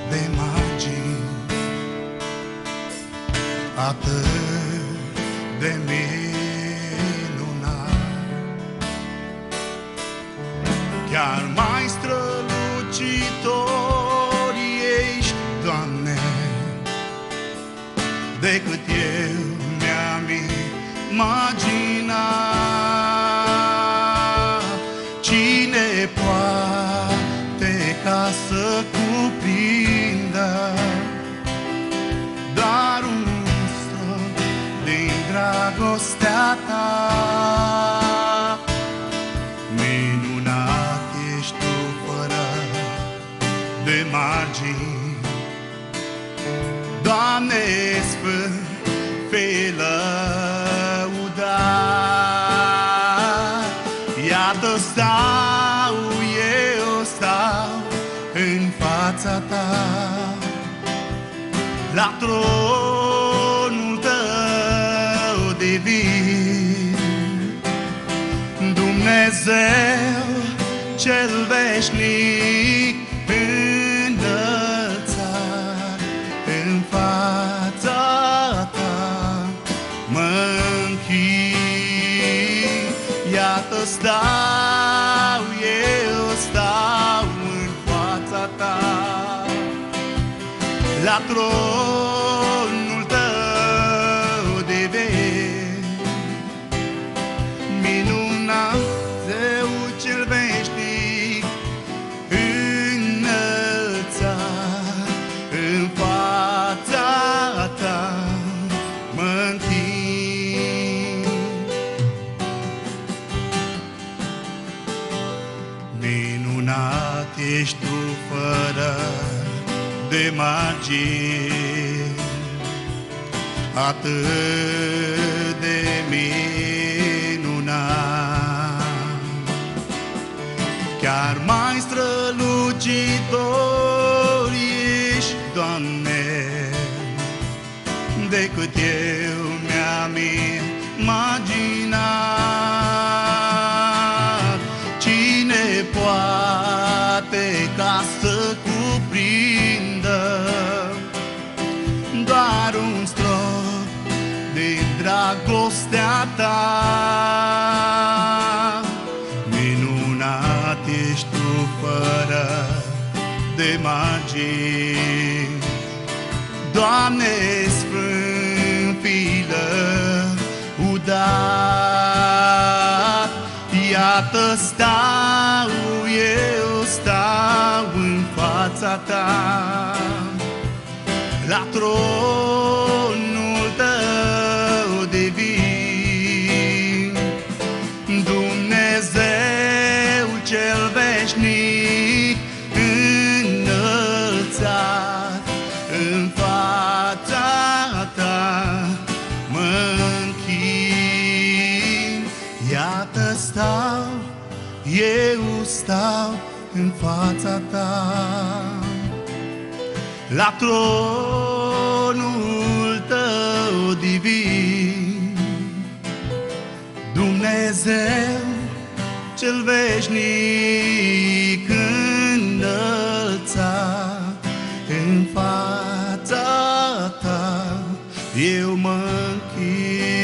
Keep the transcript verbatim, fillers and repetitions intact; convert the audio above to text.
de margini, atât de minunat, chiar mai strălucitor ești, Doamne, decât eu mi-am imaginat. Cine poate ca să cuprindă doar un strop din dragostea ta? Minunat ești tu fără de margini, Doamne sfânt, fii lăudat. Iată stau, eu stau în fața ta, la tronul tău divin, Dumnezeu cel veșnic, înălțat în fața ta mă închin. Iată stau, eu stau în fața ta, la tronul tău divin, minunat Zeu cel veșnic, înălțat în fața ta mă închin. Minunat ești tu fără de margini, atât de minunat, chiar mai strălucitor ești, Doamne, decât eu mi-am imaginat. Cine poate ca să cuprindă doar un strop din dragostea ta? Minunat ești tu fără de margini, Doamne sfânt, fii lăudat. Iată stau, eu stau în fața ta, la tronul tău divin, Dumnezeu cel veșnic, înălțat în fața ta mă închin. Iată stau, eu stau în fața ta, la tronul tău divin, Dumnezeu cel veșnic, înălțat în fața ta eu mă închin.